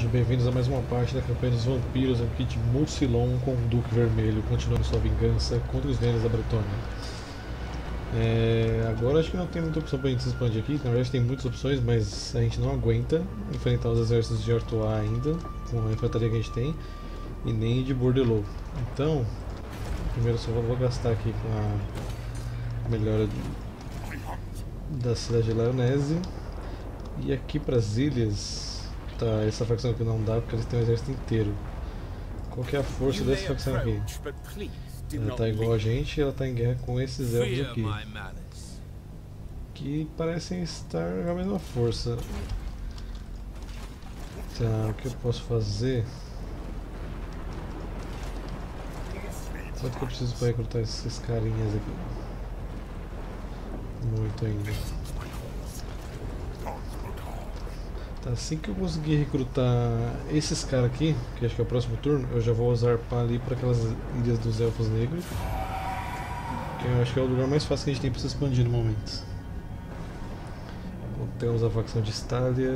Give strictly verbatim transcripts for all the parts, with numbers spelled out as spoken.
Sejam bem-vindos a mais uma parte da campanha dos vampiros aqui de Mulsilon com o Duque Vermelho, continuando sua vingança contra os Ventos da Bretônia. É, agora acho que não tem muita opção pra gente se expandir aqui, na verdade tem muitas opções, mas a gente não aguenta enfrentar os exércitos de Artois ainda, com a infantaria que a gente tem, e nem de Bordelot. Então, primeiro só vou gastar aqui com a melhora da cidade de Laonese, e aqui para as ilhas. Tá, essa facção aqui não dá porque eles têm um exército inteiro. Qual que é a força dessa facção aqui? Ela tá igual a gente e ela tá em guerra com esses elfos aqui, que parecem estar com a mesma força. Tá, o que eu posso fazer? Quanto que eu preciso para recrutar esses carinhas aqui? Muito ainda. Assim que eu conseguir recrutar esses caras aqui, que acho que é o próximo turno, eu já vou zarpar ali para aquelas ilhas dos Elfos Negros, que eu acho que é o lugar mais fácil que a gente tem para se expandir no momento. Então, temos a facção de Stalia.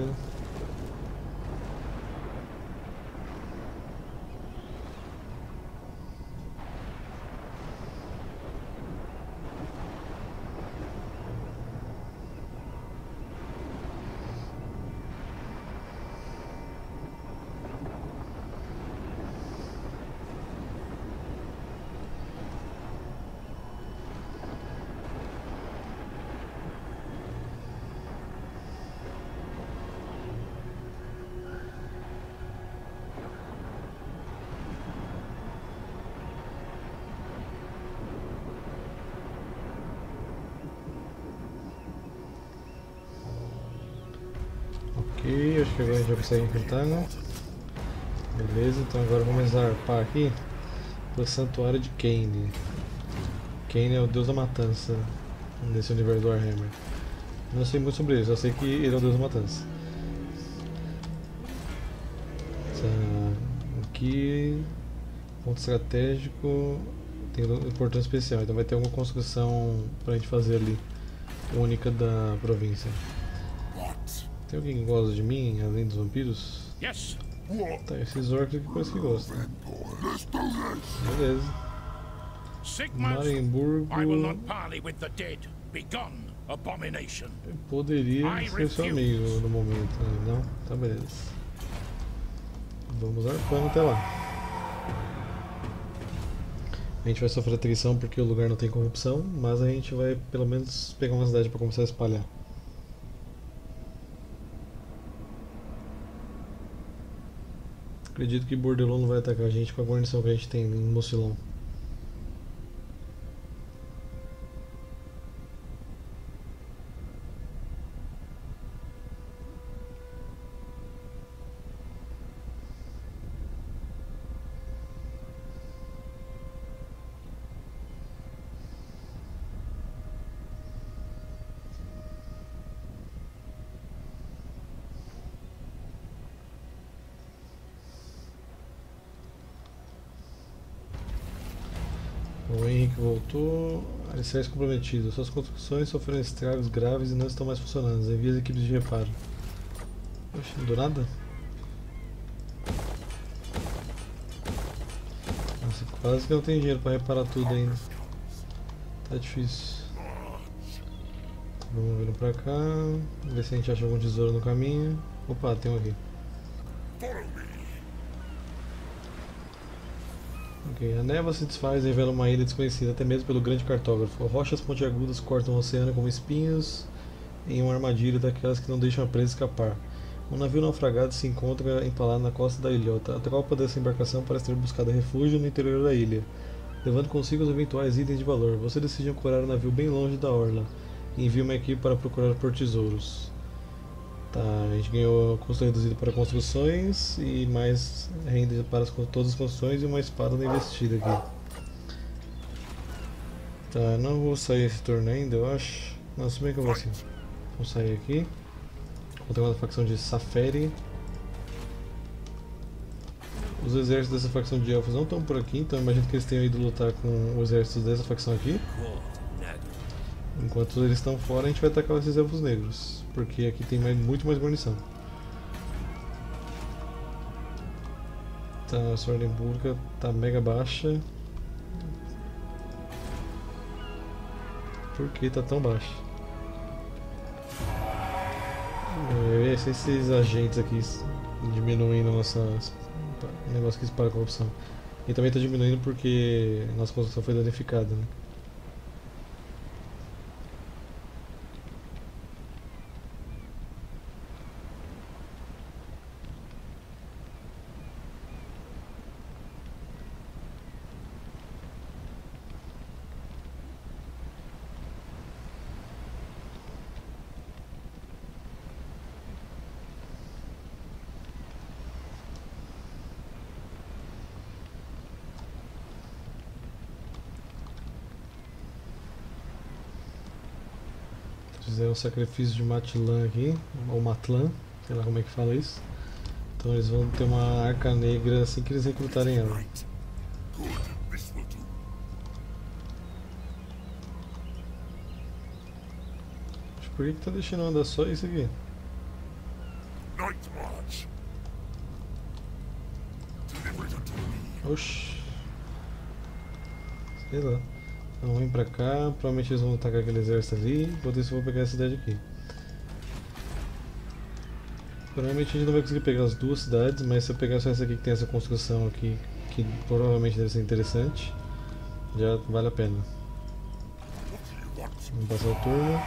Ok, acho que agora a gente já consegue recrutar, né? Beleza, então agora vamos zarpar aqui para o Santuário de Kane. Kane é o deus da matança nesse universo do Warhammer. Não sei muito sobre isso, eu sei que ele é o deus da matança. Tá, aqui, ponto estratégico, tem importância especial, então vai ter alguma construção para a gente fazer ali, única da província. Tem alguém que gosta de mim, além dos vampiros? Yes. Tá, esses orcs aqui parece que gostam. Beleza. Marienburgo. Eu poderia ser seu amigo no momento, né? Não? Tá, beleza. Vamos arpando até lá. A gente vai sofrer atrição porque o lugar não tem corrupção, mas a gente vai pelo menos pegar uma cidade para começar a espalhar. Acredito que Bordelot não vai atacar a gente com a guarnição que a gente tem em Mulsilon. O Henrique voltou. Alicerce comprometido. Suas construções sofreram estragos graves e não estão mais funcionando. Envie as equipes de reparo. Oxe, não deu nada? Nossa, quase que eu não tenho dinheiro para reparar tudo ainda. Tá difícil. Vamos vindo pra cá. Ver se a gente acha algum tesouro no caminho. Opa, tem um aqui. Okay, a névoa se desfaz e revela uma ilha desconhecida até mesmo pelo grande cartógrafo. Rochas pontiagudas cortam o oceano como espinhos em uma armadilha daquelas que não deixam a presa escapar. Um navio naufragado se encontra empalado na costa da ilhota. A tropa dessa embarcação parece ter buscado refúgio no interior da ilha, levando consigo os eventuais itens de valor. Você decide ancorar o navio bem longe da orla e envia uma equipe para procurar por tesouros. Tá, a gente ganhou custo reduzido para construções e mais renda para as, todas as construções e uma espada na investida aqui. Tá, não vou sair esse turno ainda, eu acho. Não, se bem que eu vou sim. Vou sair aqui. Vou ter uma facção de Saferi. Os exércitos dessa facção de elfos não estão por aqui, então imagino que eles tenham ido lutar com os exércitos dessa facção aqui. Enquanto eles estão fora, a gente vai atacar esses elfos negros, porque aqui tem mais, muito mais guarnição. Tá, essa ordem pública tá mega baixa. Por que tá tão baixa? Eu ia ser esses agentes aqui diminuindo nossa negócio que dispara a corrupção. E também tá diminuindo porque nossa construção foi danificada, né? Fizeram um sacrifício de Matlan aqui, ou Matlan, sei lá como é que fala isso. Então eles vão ter uma arca negra assim que eles recrutarem ela. Mas por que, que tá deixando andar só isso aqui? Oxi. Sei lá. Então vem pra cá, provavelmente eles vão atacar aquele exército ali, enquanto isso eu vou pegar essa cidade aqui. Provavelmente a gente não vai conseguir pegar as duas cidades, mas se eu pegar só essa aqui que tem essa construção aqui, que provavelmente deve ser interessante, já vale a pena. Vamos passar o turno.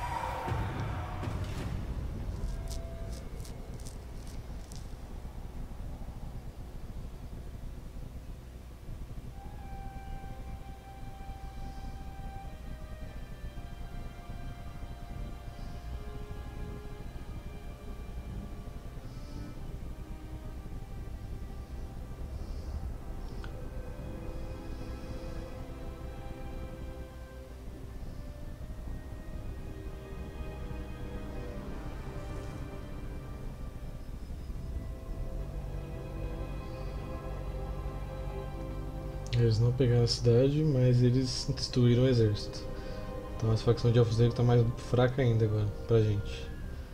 Eles não pegaram a cidade, mas eles destruíram o exército. Então a facção de Elfos Negros está mais fraca ainda agora, pra gente.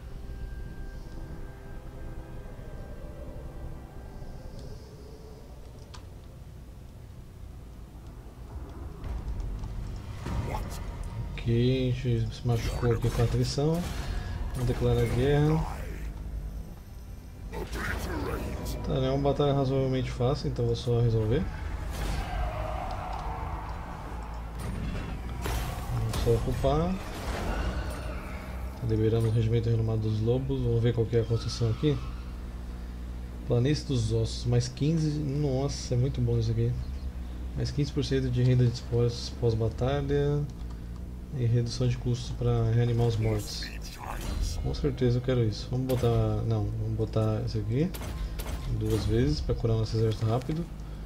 Ok, a gente se machucou aqui com a atrição. Vamos declarar guerra. Tá, é uma batalha razoavelmente fácil, então vou só resolver. Só ocupar. Tá liberando o regimento renomado dos lobos. Vamos ver qual que é a construção aqui. Planície dos ossos, mais quinze. Nossa, é muito bom isso aqui. Mais quinze por cento de renda de espólios pós-batalha. E redução de custos para reanimar os mortos. Com certeza eu quero isso. Vamos botar. Não, vamos botar isso aqui. Duas vezes para curar nosso exército rápido.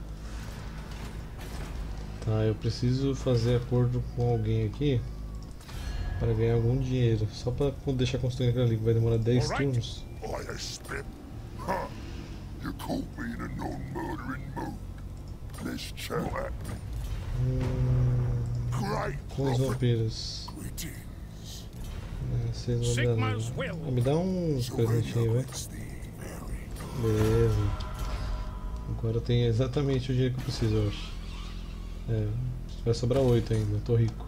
Tá, eu preciso fazer acordo com alguém aqui para ganhar algum dinheiro, só para deixar construindo aquilo ali, que vai demorar dez turnos. Hum, com os vampiros. É, vocês vão dar nada. Ah, me dá um presentinho, velho. Beleza. Agora eu tenho exatamente o dinheiro que eu preciso, eu acho. É, vai sobrar oito ainda, tô rico.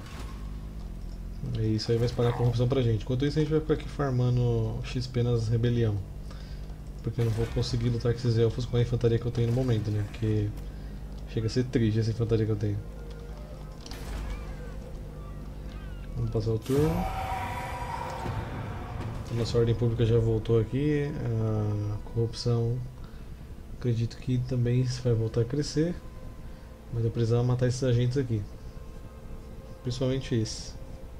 E isso aí vai espalhar corrupção pra gente. Enquanto isso a gente vai ficar aqui farmando X P nas rebelião. Porque eu não vou conseguir lutar com esses elfos com a infantaria que eu tenho no momento, né? Porque chega a ser triste essa infantaria que eu tenho. Vamos passar o turno. A nossa ordem pública já voltou aqui. A corrupção, acredito que também vai voltar a crescer. Mas eu precisava matar esses agentes aqui. Principalmente esse.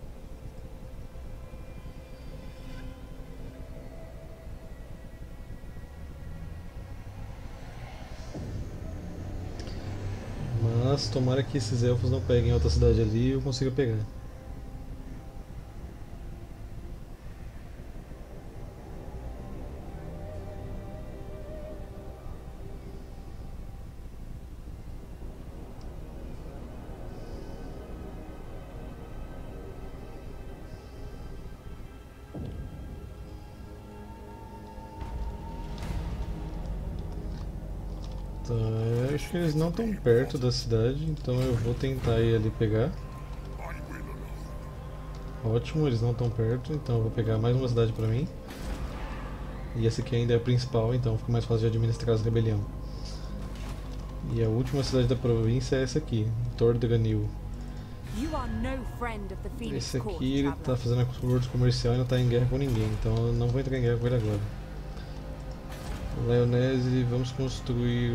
Mas tomara que esses elfos não peguem outra cidade ali e eu consiga pegar. Tá, eu acho que eles não estão perto da cidade, então eu vou tentar ir ali pegar. Ótimo, eles não estão perto, então eu vou pegar mais uma cidade pra mim. E essa aqui ainda é a principal, então fica mais fácil de administrar as rebelião. E a última cidade da província é essa aqui, Tordranil. Esse aqui ele tá fazendo acordo comercial e não tá em guerra com ninguém, então eu não vou entrar em guerra com ele agora. Leonese, vamos construir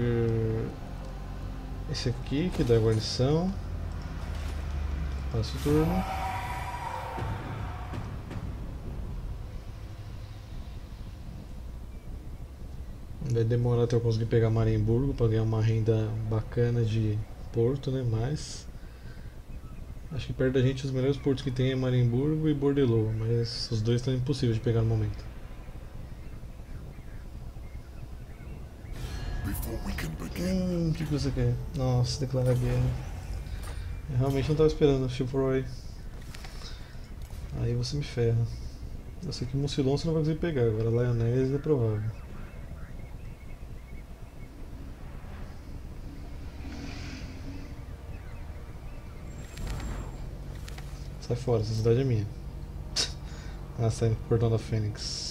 esse aqui que dá guarnição. Passa o turno. Vai demorar até eu conseguir pegar Marienburgo para ganhar uma renda bacana de porto, né? Mas acho que perto da gente os melhores portos que tem é Marienburgo e Bordelot, mas os dois estão impossíveis de pegar no momento. Hum, o que, que você quer? Nossa, declarar guerra. Eu realmente não estava esperando, Chivalry. Aí você me ferra. Eu sei que Mucilon você não vai conseguir pegar, agora Lyonese é provável. Sai fora, essa cidade é minha. Ah, sai no Portão da Fênix.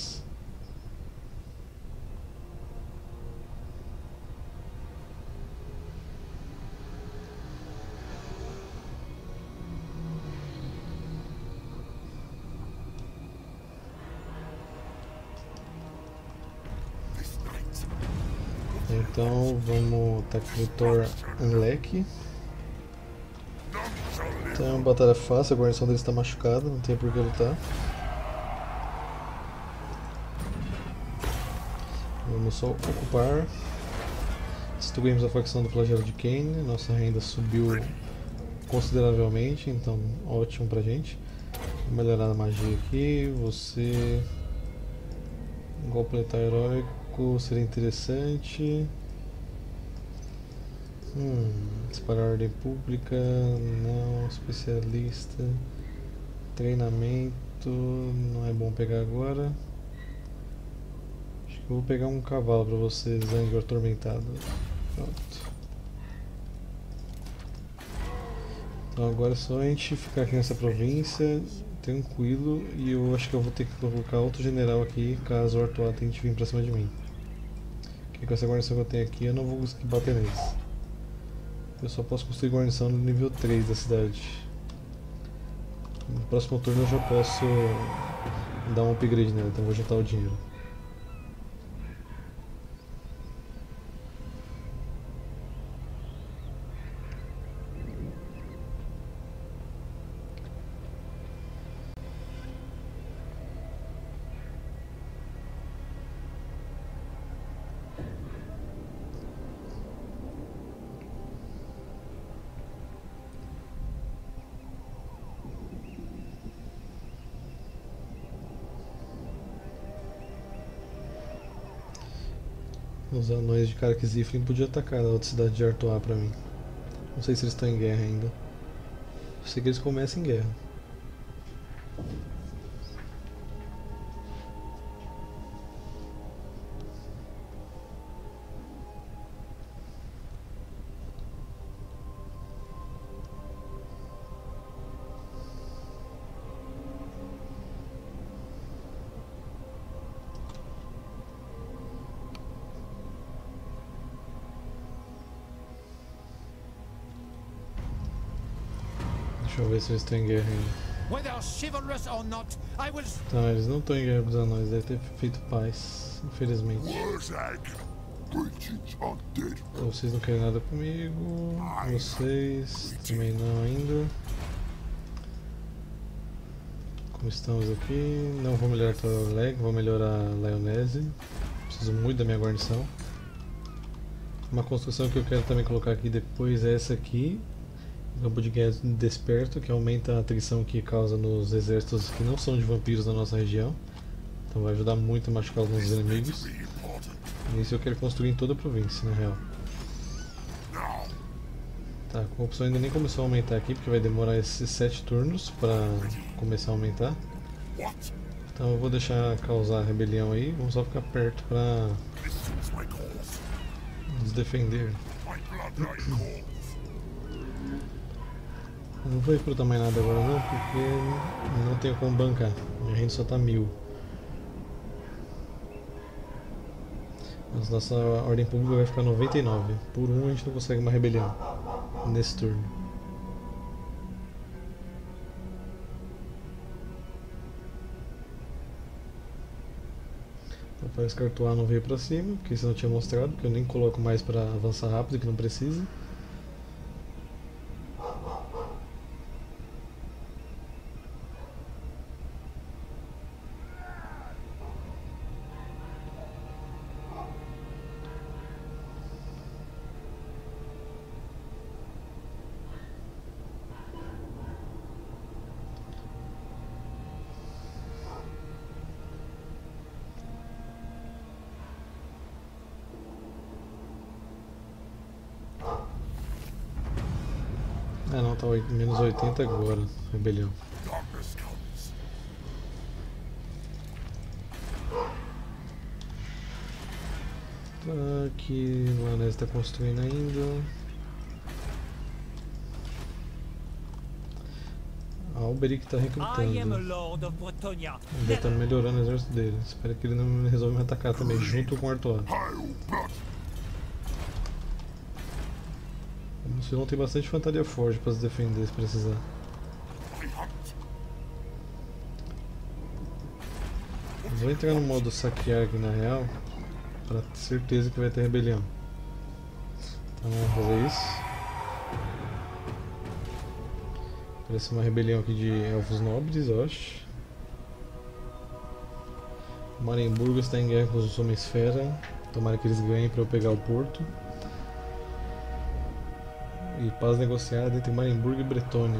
Então vamos atacar o Thor Anlek. Então é uma batalha fácil, a guarnição dele está machucada, não tem por que lutar. Vamos só ocupar. Destruímos a facção do Flagelo de Kane, nossa renda subiu consideravelmente, então ótimo pra gente. Vou melhorar a magia aqui, você... Golpe letal heróico seria interessante. Hum, disparar ordem pública, não, especialista, treinamento, não é bom pegar agora. Acho que eu vou pegar um cavalo pra você, Zangue Atormentado. Pronto. Então agora é só a gente ficar aqui nessa província, tranquilo, e eu acho que eu vou ter que colocar outro general aqui caso o Artois tente vir pra cima de mim. Porque com essa guarnição que eu tenho aqui eu não vou conseguir bater neles. Eu só posso construir guarnição no nível três da cidade. No próximo turno eu já posso dar um upgrade nela, então eu vou juntar o dinheiro. Os anões de Karak-Ziflin podiam atacar a outra cidade de Artois pra mim. Não sei se eles estão em guerra ainda. Eu sei que eles começam em guerra. Deixa eu ver se eles estão em guerra ainda. Tá, eles não estão em guerra com os anões, deve ter feito paz, infelizmente. Então, vocês não querem nada comigo, vocês também não ainda. Como estamos aqui, não vou melhorar a Leg, vou melhorar a Lyonese. Preciso muito da minha guarnição. Uma construção que eu quero também colocar aqui depois é essa aqui. Campo de guerra desperto, que aumenta a atrição que causa nos exércitos que não são de vampiros na nossa região. Então vai ajudar muito a machucar os nossos inimigos. E isso eu quero construir em toda a província, na real. Tá, a corrupção ainda nem começou a aumentar aqui, porque vai demorar esses sete turnos para começar a aumentar. Então eu vou deixar causar a rebelião aí, vamos só ficar perto para defender. Não vou recrutar mais nada agora não, porque não tenho como bancar. Minha renda só tá mil. Mas nossa ordem pública vai ficar noventa e nove. Por um a gente não consegue uma rebelião nesse turno. O país Cartois não veio pra cima, porque isso eu não tinha mostrado, porque eu nem coloco mais pra avançar rápido, que não precisa. Ah não, tá menos oitenta agora, rebelião. Tá, aqui o Anés está construindo ainda. A Alberic está recrutando. Ele está melhorando o exército dele. Espero que ele não resolva me atacar também, junto com o Artois. O Silon tem bastante infantaria forte para se defender se precisar. Vou entrar no modo saquear aqui na real, para ter certeza que vai ter rebelião. Então vamos fazer isso. Parece uma rebelião aqui de elfos nobres, eu acho. Marenburgo está em guerra com os Homem-Esfera. Tomara que eles ganhem para eu pegar o porto. E paz negociada entre Marenburgo e Bretônia.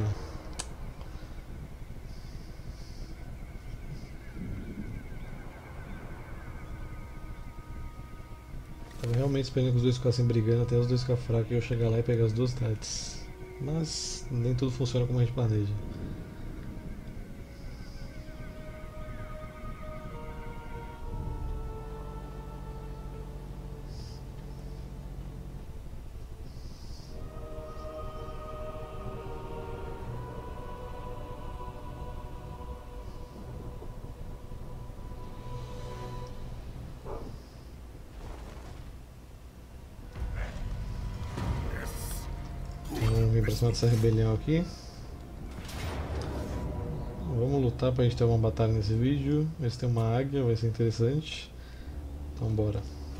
Tava realmente esperando que os dois ficassem brigando até os dois ficar fracos e eu chegar lá e pegar as duas cidades. Mas nem tudo funciona como a gente planeja. Vamos vir pra cima dessa rebelião aqui. Vamos lutar pra gente ter uma batalha nesse vídeo. Ver tem uma águia, vai ser interessante. Então bora.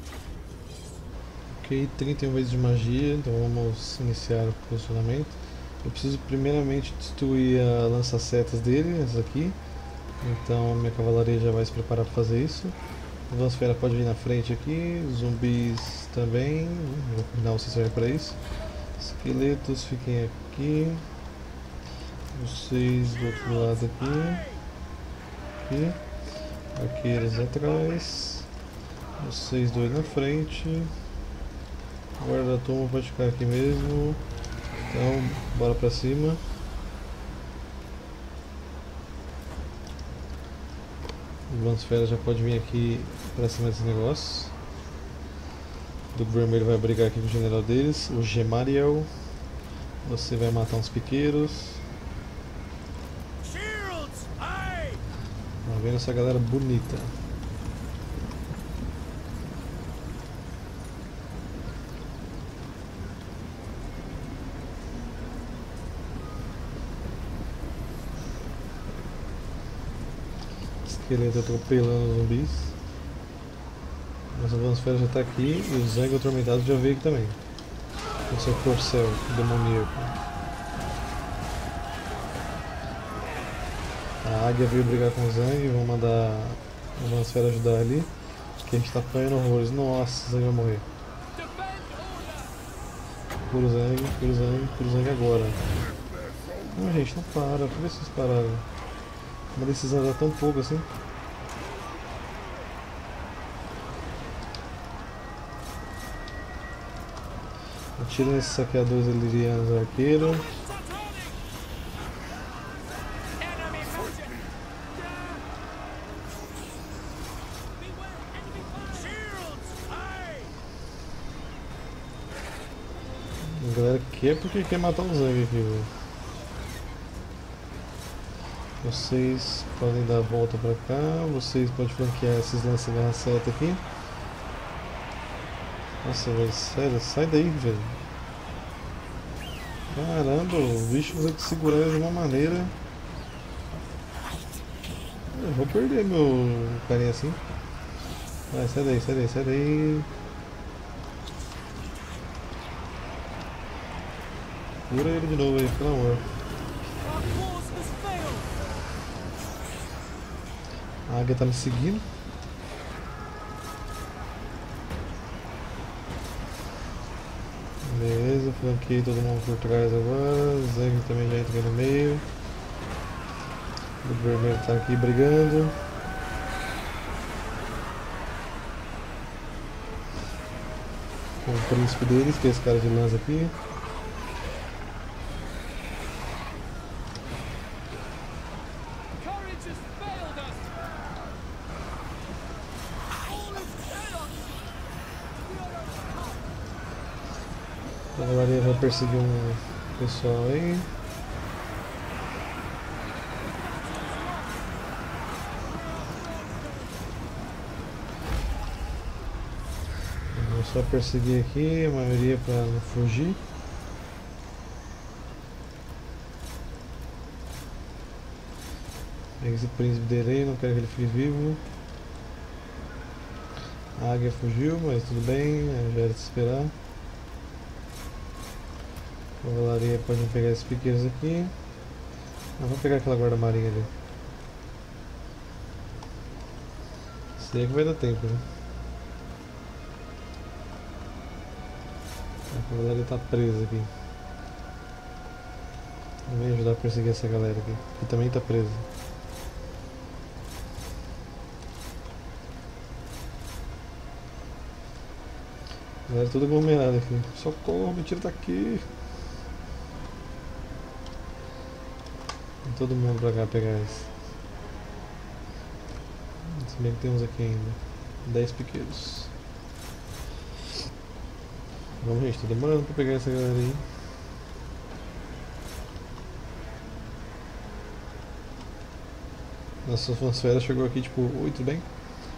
Ok, trinta e um vezes de magia, então vamos iniciar o posicionamento. Eu preciso primeiramente destruir a lança-setas dele, essa aqui. Então a minha cavalaria já vai se preparar para fazer isso. A Vansfera pode vir na frente aqui, zumbis também, vou combinar vocês servem para isso. Esqueletos fiquem aqui, vocês do outro lado aqui, aqui. Arqueiros atrás, vocês dois na frente, o guarda-turma pode ficar aqui mesmo, então bora pra cima. O Vansfera já pode vir aqui pra cima desse negócio. O Duque Vermelho vai brigar aqui com o general deles, o Gemariel. Você vai matar uns piqueiros. Tá vendo essa galera bonita? Esqueleto atropelando os zumbis. Nossa Vansfera já está aqui e o Zang Atormentado já veio aqui também. Com seu corcel demoníaco. A águia veio brigar com o Zang, vamos mandar a Vansfera ajudar ali. Que a gente está apanhando horrores. Nossa, o Zang vai morrer. Cura o Zang, cura o Zang, cura o Zang agora. Não, gente, não para, por que vocês pararam? Uma decisão já tão pouco assim. Atira nesses saqueadores ilirianos arqueiro. A galera quer porque quer matar o Zang aqui, velho. Vocês podem dar a volta pra cá, vocês podem flanquear esses lances de seta aqui. Nossa, velho, sério, sai daí, velho. Caramba, o bicho vai te segurar de uma maneira. Eu vou perder meu carinha assim. Vai, sai daí, sai daí, sai daí. Cura ele de novo aí, pelo amor. A águia tá me seguindo. Beleza, flanqueei todo mundo por trás agora. O Zang também já entra no meio. O vermelho tá aqui brigando. Com o príncipe deles, que é esse cara de lança aqui. A cavalaria vai perseguir um pessoal aí. Vou só perseguir aqui, a maioria para não fugir. Pega esse príncipe dele aí, não quero que ele fique vivo. A águia fugiu, mas tudo bem, já era de se esperar. A cavalaria pode pegar esses piqueiros aqui. Ah, vou pegar aquela guarda marinha ali. Isso aí é que vai dar tempo, né? A cavalaria tá presa aqui. Vem ajudar a perseguir essa galera aqui, que também tá presa. A galera toda aglomerada aqui. Socorro, me tira daqui! Vem todo mundo pra cá pegar isso. Se bem que tem uns aqui ainda. dez piqueiros. Vamos, gente, tá demorando pra pegar essa galera aí. Nossa fansfera chegou aqui tipo, oi, tudo bem?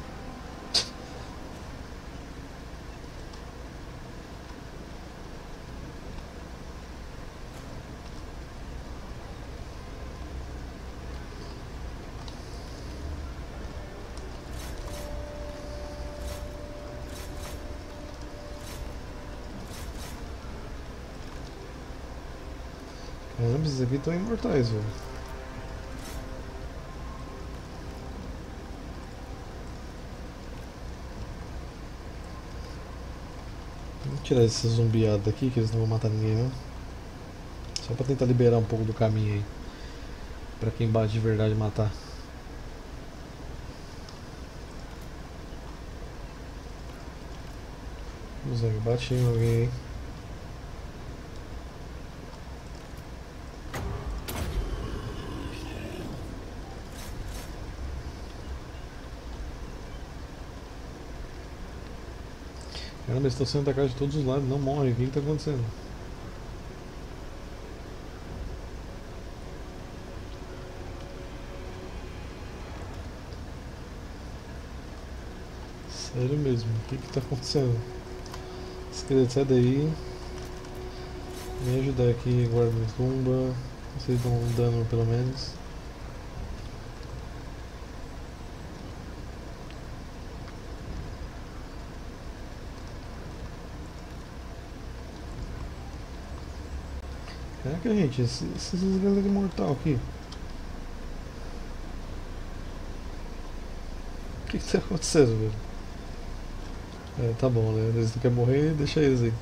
Caramba, esses aqui estão imortais, velho. Vou tirar esses zumbiados daqui, que eles não vão matar ninguém, né? Só pra tentar liberar um pouco do caminho aí. Pra quem bate de verdade matar. Vamos ver, bate em alguém aí. Caramba, eles estão sendo atacados de todos os lados, não morre, o que está acontecendo? Sério mesmo, o que está acontecendo? Esqueleto, sai daí. Me ajudar aqui, guarda minha tumba. Vocês dão um dano pelo menos. Caraca, gente, esses galera imortal aqui. O que que tá acontecendo, velho? É, tá bom, né? Eles não querem morrer, deixa eles aí.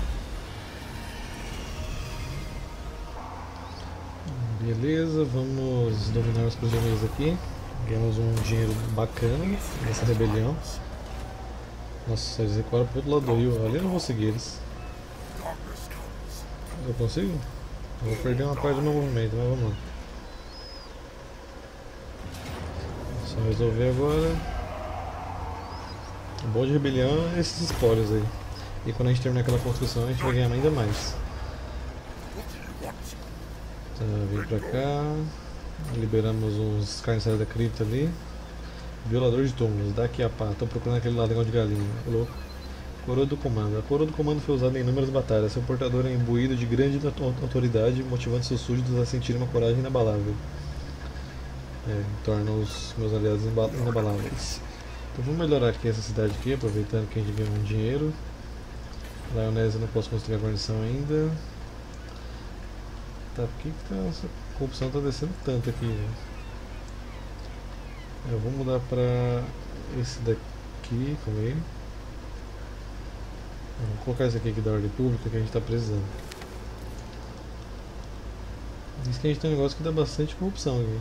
Beleza, vamos dominar os prisioneiros aqui. Ganhamos um dinheiro bacana nessa rebelião. Nossa, eles recuaram pro outro lado do rio. Ali eu não vou seguir eles. Eu consigo? Eu vou perder uma parte do meu movimento, mas vamos lá. Só resolver agora. O bom de rebelião é esses espólios aí. E quando a gente terminar aquela construção a gente vai ganhar ainda mais. Tá, vem pra cá. Liberamos uns carniçais da cripta ali. Violador de túmulos, daqui a pá. Tô procurando aquele ladrão de galinha. Ô, louco. Coroa do Comando. A Coroa do Comando foi usada em inúmeras batalhas. Seu portador é imbuído de grande autoridade, motivando seus súditos a sentirem uma coragem inabalável. É, torna os meus aliados inabaláveis. Então vamos melhorar aqui essa cidade aqui, aproveitando que a gente ganhou um dinheiro. Lionese eu não posso construir a guarnição ainda. Tá, por que, que tá, essa corrupção tá descendo tanto aqui? Né? Eu vou mudar pra esse daqui, calma aí. Vou colocar esse aqui, aqui da ordem pública que a gente está precisando. Diz que a gente tem um negócio que dá bastante corrupção aqui.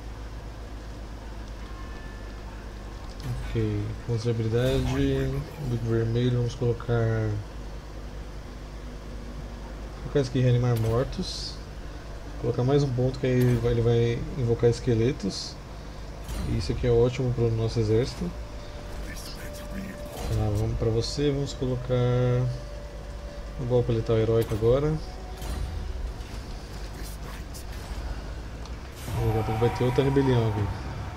Ok, confiabilidade do vermelho, vamos colocar. Vou colocar esse aqui, reanimar mortos. Vou colocar mais um ponto que aí ele vai invocar esqueletos. E isso aqui é ótimo para o nosso exército. Ah, vamos para você, vamos colocar o golpe letal heróico agora. Daqui a pouco vai ter outra rebelião aqui.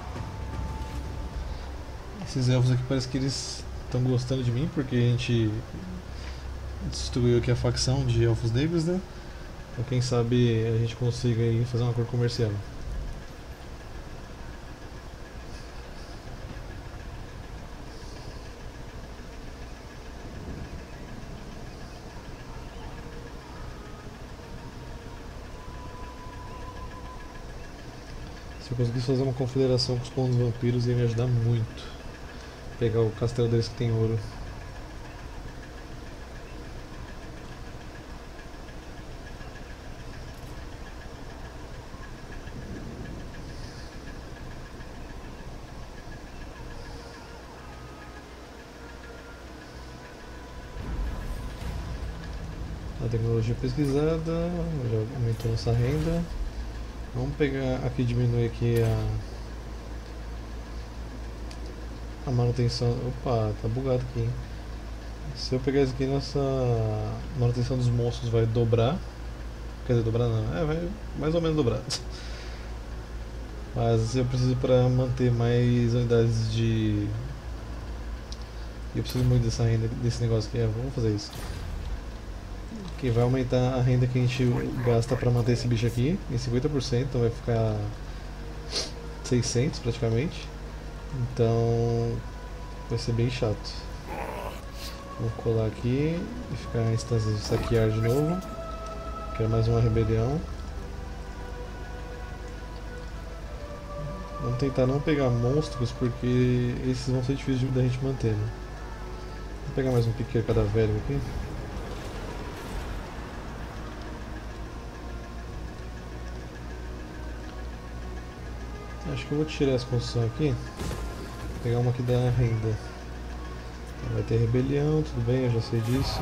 Esses elfos aqui parece que eles estão gostando de mim porque a gente destruiu aqui a facção de elfos negros, né? Então quem sabe a gente consiga aí fazer um acordo comercial. Se eu conseguisse fazer uma confederação com os clones vampiros ia me ajudar muito. Pegar o castelo deles que tem ouro. A tecnologia pesquisada, já aumentou nossa renda. Vamos pegar aqui, diminuir aqui a, a manutenção. Opa, tá bugado aqui, hein? Se eu pegar isso aqui, nossa manutenção dos monstros vai dobrar. Quer dizer, dobrar não, é, vai mais ou menos dobrar. Mas eu preciso para manter mais unidades de. Eu preciso muito dessa renda, desse negócio aqui, é, vamos fazer isso. Que vai aumentar a renda que a gente gasta para manter esse bicho aqui em cinquenta por cento, então vai ficar seiscentos praticamente. Então vai ser bem chato. Vou colar aqui e ficar em instâncias de saquear de novo. Quero mais uma rebelião. Vamos tentar não pegar monstros porque esses vão ser difíceis da gente manter, né? Vou pegar mais um piqueiro cadavérico aqui. Acho que eu vou tirar essa construção aqui, vou pegar uma aqui da renda. Vai ter rebelião, tudo bem, eu já sei disso.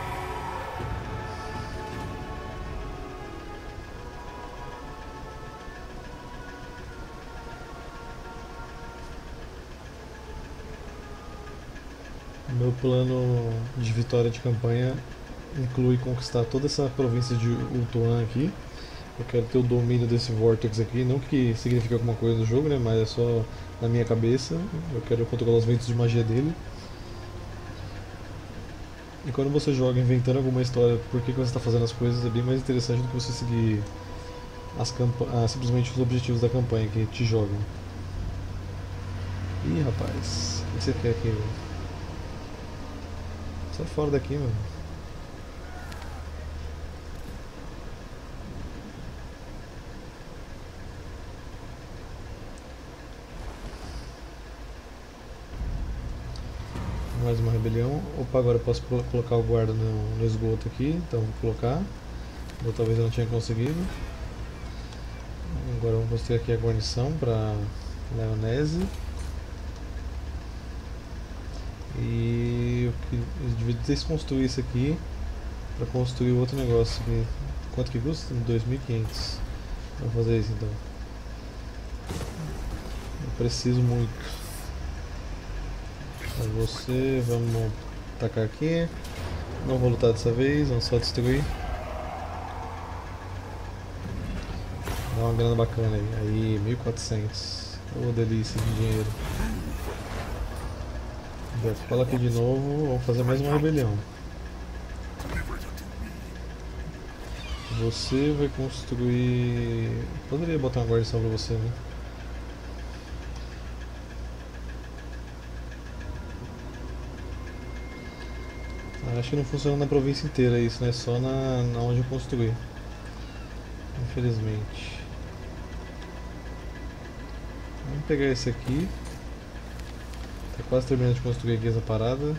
Meu plano de vitória de campanha inclui conquistar toda essa província de Ultuan aqui. Eu quero ter o domínio desse Vortex aqui, não que signifique alguma coisa no jogo, né, mas é só na minha cabeça. Eu quero controlar os ventos de magia dele. E quando você joga inventando alguma história por que você está fazendo as coisas, é bem mais interessante do que você seguir as ah, simplesmente os objetivos da campanha que te jogam. Ih, rapaz, o que você quer aqui, velho? Sai fora daqui, mano. Mais uma rebelião. Opa, agora eu posso colocar o guarda no, no esgoto aqui, então vou colocar. Ou talvez eu não tinha conseguido. Agora vamos construir aqui a guarnição para Lionese. E eu, eu devia desconstruir isso aqui para construir outro negócio aqui. Quanto que custa? dois mil e quinhentos. Vamos fazer isso então. Eu preciso muito. Você, vamos atacar aqui. Não vou lutar dessa vez, vamos só destruir. uma grana bacana aí. Aí, mil e quatrocentos. Ô, delícia de dinheiro. Cola aqui de novo, vamos fazer mais uma rebelião. Você vai construir... Poderia botar uma guarnição pra você, né? Acho que não funciona na província inteira isso, né? Só na, na onde eu construí. Infelizmente. Vamos pegar esse aqui. Tá quase terminando de construir aqui essa parada.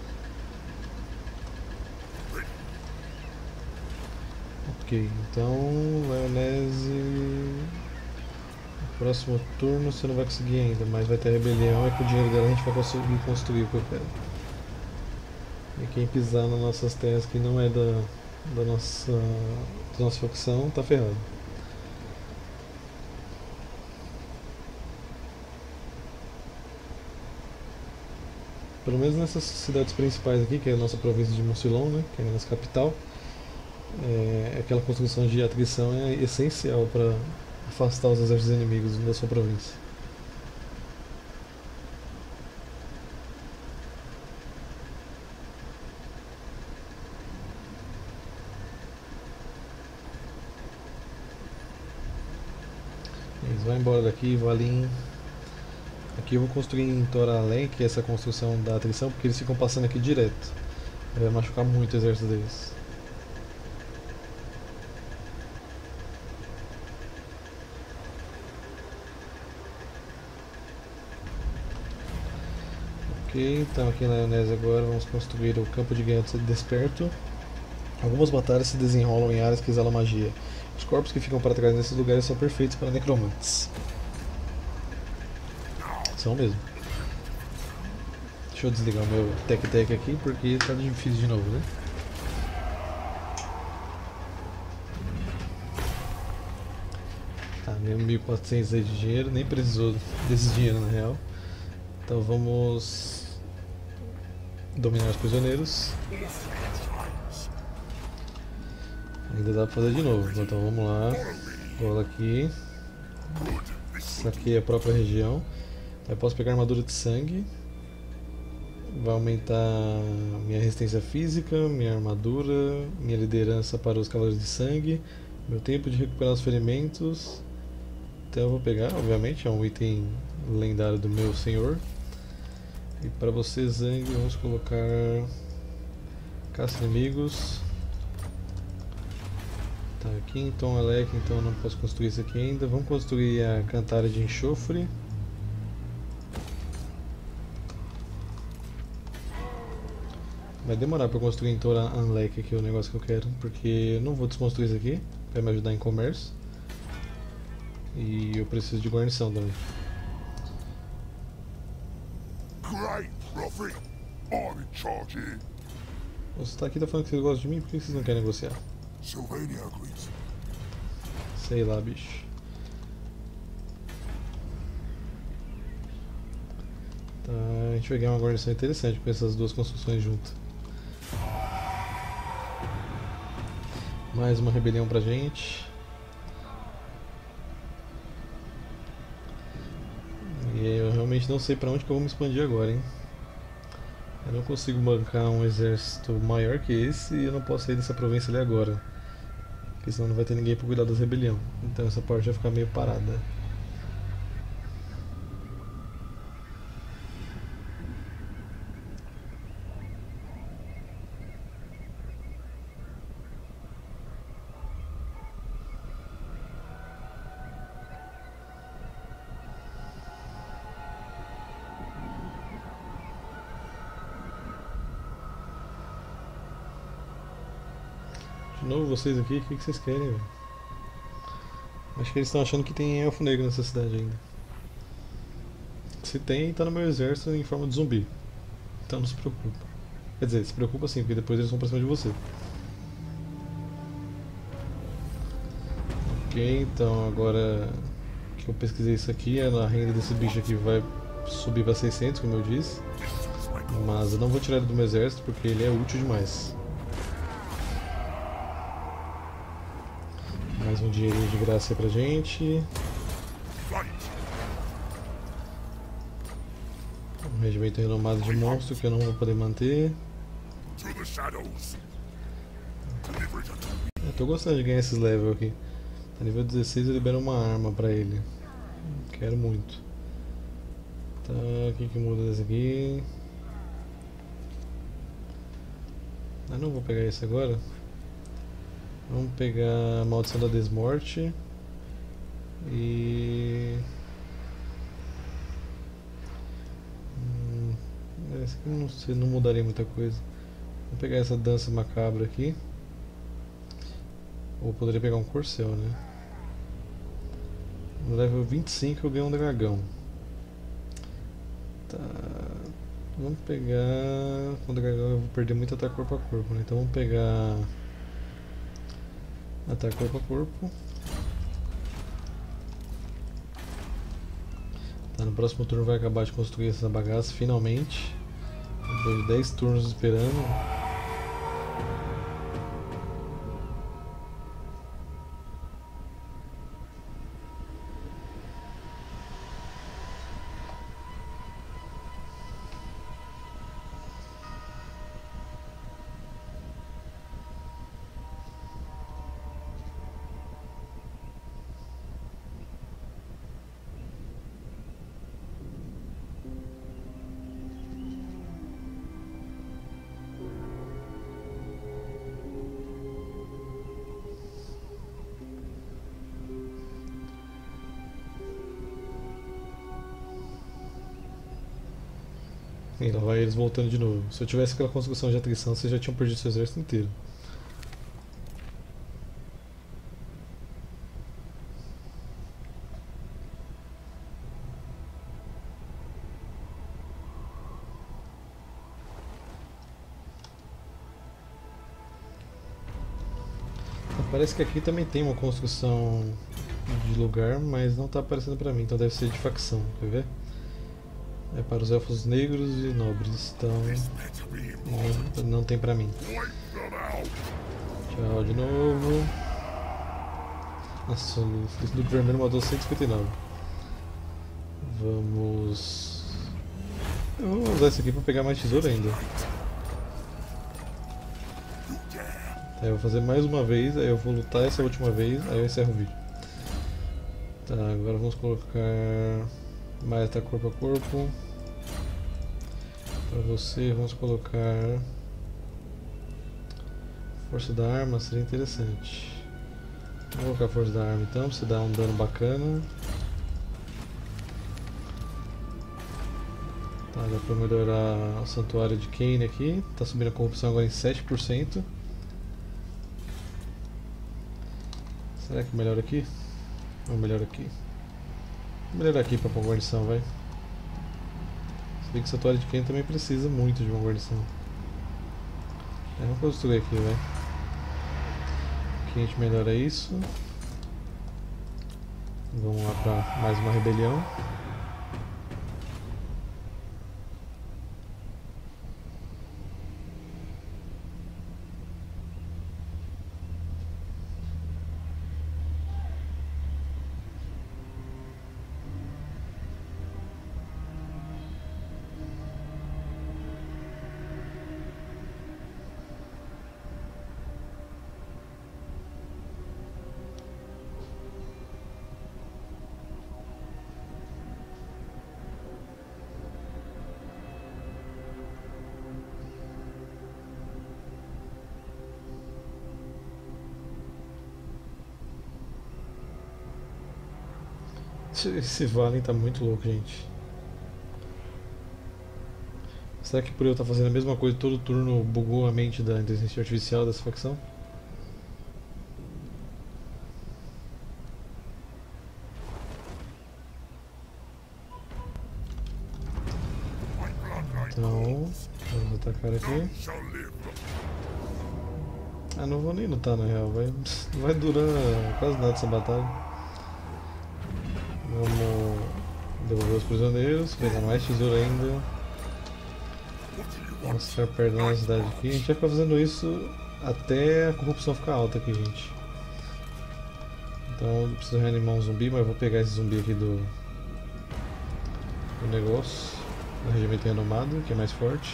Ok, então Leonese... No próximo turno você não vai conseguir ainda, mas vai ter rebelião e com o dinheiro dela a gente vai conseguir construir o que eu quero. E quem pisar nas nossas terras que não é da, da, nossa, da nossa facção tá ferrado. Pelo menos nessas cidades principais aqui, que é a nossa província de Moncilon, né, que é a nossa capital, é, aquela construção de atrição é essencial para afastar os exércitos inimigos da sua província. Eles vão embora daqui, Valim. Aqui eu vou construir em Toralém, que é essa construção da atrição, porque eles ficam passando aqui direto. Vai machucar muito o exército deles. Ok, então aqui na Leonese agora vamos construir o campo de guerra desperto. Algumas batalhas se desenrolam em áreas que exalam magia. Os corpos que ficam para trás nesses lugares são perfeitos para necromantes. São mesmo. Deixa eu desligar o meu tec-tec aqui porque tá difícil de novo, né? Tá, mesmo mil e quatrocentos aí de dinheiro, nem precisou desse dinheiro na real. Então vamos dominar os prisioneiros. Ainda dá pra fazer de novo, então vamos lá. Cola aqui. Saquei a própria região. Eu posso pegar armadura de sangue. Vai aumentar minha resistência física, minha armadura, minha liderança para os cavaleiros de sangue, meu tempo de recuperar os ferimentos. Então eu vou pegar, obviamente, é um item lendário do meu senhor. E para você, Zang, vamos colocar caça inimigos. Tá, aqui em Tom Alec, então eu não posso construir isso aqui ainda. Vamos construir a Cantária de Enxofre. Vai demorar para construir em Tora Anlek aqui o negócio que eu quero, porque eu não vou desconstruir isso aqui, vai me ajudar em comércio. E eu preciso de guarnição também. Você tá aqui, tá falando que vocês gostam de mim, por que vocês não querem negociar? Sei lá, bicho. Tá, a gente vai ganhar uma guarnição interessante com essas duas construções juntas. Mais uma rebelião pra gente. E eu realmente não sei pra onde que eu vou me expandir agora, hein? Eu não consigo bancar um exército maior que esse e eu não posso sair dessa província ali agora. Porque senão não vai ter ninguém pra cuidar das rebeliões. Então essa parte vai ficar meio parada. De novo vocês aqui, o que, que vocês querem, velho? Acho que eles estão achando que tem elfo negro nessa cidade ainda. Se tem, tá no meu exército em forma de zumbi. Então não se preocupa. Quer dizer, se preocupa sim, porque depois eles vão pra cima de você. Ok, então agora que eu pesquisei isso aqui, a renda desse bicho aqui vai subir para seiscentos, como eu disse. Mas eu não vou tirar ele do meu exército porque ele é útil demais. Mais um dinheirinho de graça aí pra gente. Um regimento renomado de monstro que eu não vou poder manter. Eu tô gostando de ganhar esses levels aqui. A nível dezesseis eu libero uma arma pra ele. Quero muito. Tá, o que que muda desse aqui? Ah, não vou pegar esse agora. Vamos pegar a Maldição da Desmorte. E... Hum, esse aqui não, sei, não mudaria muita coisa. Vou pegar essa Dança Macabra aqui. Ou poderia pegar um Corcel, né? No level vinte e cinco eu ganho um dragão. Tá. Vamos pegar... Com o dragão eu vou perder muito ataque corpo a corpo, né? Então vamos pegar... Ataque corpo a corpo. Tá, no próximo turno vai acabar de construir essa bagaça, finalmente. Depois de dez turnos esperando. E lá vai eles voltando de novo. Se eu tivesse aquela construção de atrição, vocês já tinham perdido seu exército inteiro. Parece que aqui também tem uma construção de lugar, mas não está aparecendo pra mim, então deve ser de facção, quer ver? É para os elfos negros e nobres, então não, não tem pra mim. Tchau de novo. Nossa, o Duque Vermelho matou cento e cinquenta e nove. Vamos... Eu vou usar isso aqui para pegar mais tesouro ainda. Tá, eu vou fazer mais uma vez, aí eu vou lutar essa última vez, aí eu encerro o vídeo. Tá, agora vamos colocar mais ataque corpo a corpo. Para você vamos colocar força da arma, seria interessante. Vou colocar força da arma então, para você dar um dano bacana. Tá, dá para melhorar o santuário de Kane aqui, tá subindo a corrupção agora em sete por cento. Será que melhora aqui? Ou melhor aqui? Vou melhorar aqui para pôr guarnição, vai. Se bem que o santuário de Kane também precisa muito de uma guarnição. É, vamos construir aqui, vai. Aqui a gente melhora isso. Vamos lá para mais uma rebelião. Esse Valen tá muito louco, gente. Será que por eu estar fazendo a mesma coisa todo turno bugou a mente da inteligência artificial dessa facção? Então, vamos atacar aqui. Ah, não vou nem lutar na real, vai, não vai durar quase nada essa batalha. Vamos devolver os prisioneiros, pegar mais tesouro ainda. Vamos ficar perdendo a cidade aqui. A gente vai ficar fazendo isso até a corrupção ficar alta aqui, gente. Então eu preciso reanimar um zumbi, mas eu vou pegar esse zumbi aqui do, do negócio, do regimento renomado, que é mais forte.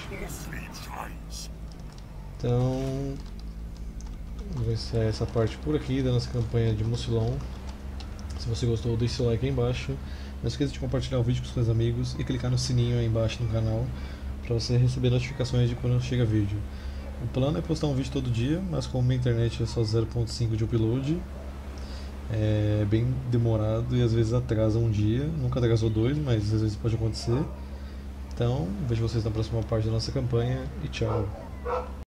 Então vou encerrar essa parte por aqui da nossa campanha de Mucilon. Se você gostou, deixe seu like aí embaixo. Não esqueça de compartilhar o vídeo com seus amigos e clicar no sininho aí embaixo no canal para você receber notificações de quando chega vídeo. O plano é postar um vídeo todo dia, mas como minha internet é só zero ponto cinco de upload, é bem demorado e às vezes atrasa um dia. Nunca atrasou dois, mas às vezes pode acontecer. Então, vejo vocês na próxima parte da nossa campanha e tchau!